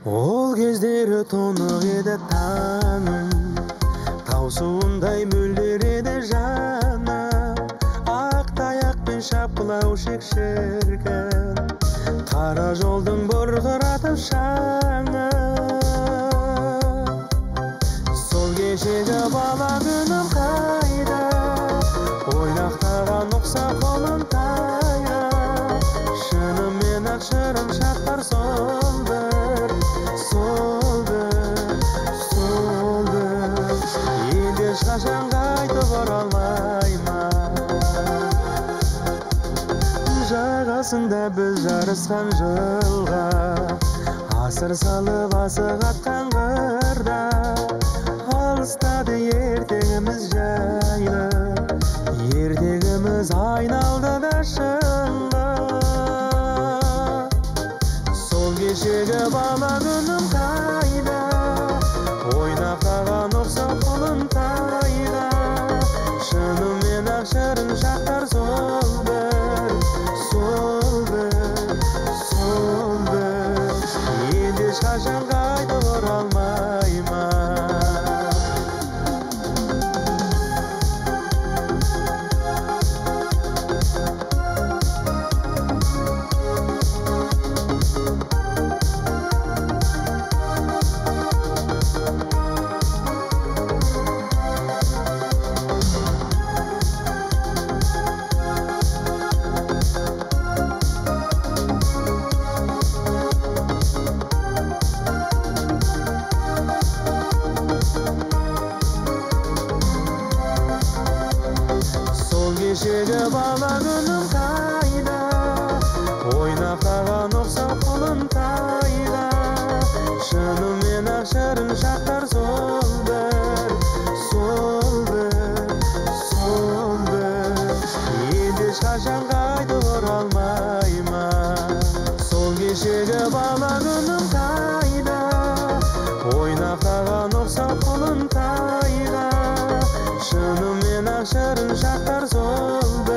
Ол кездері тұнық еді таңым, таусуындай мөлдір еді жаным. Ақ таяқпен шапқылау шіркін, қара жолдың бұрқыратып шаңы. Сол кешегі бала күнім қайда, ойнақтаған ұқсап қолым тая. Шынымен ақ шырын шақтар сол бір, сол бір, сол бір. Енді ешқашан қайтып оралмаймын. Жағасында біз жарысқан жылға, асыр салып асық атқан қырда. Алыстады ертегіміз жайлы, ертегіміз айналды да шыңға. Сол кешегі бала күнім қайда, ойнақтаған ұқсап қолым тайда. Шынымен ақ шырын шақтар сол бір, сол бір, сол бір. Енді ешқашан қайтып оралмаймын. Кешегі бала күнім қайда, ойнақтаған ұқсап қолым тайда. Шынымен ақ шырын шақтар сол бір, сол бір, сол бір. Енді ешқашан қайтып оралмаймын. Сол кешегі бала күнім қайда, ойнақтаған ұқсап қолым тайда. Шынымен ақ шырын шақтар сол бір.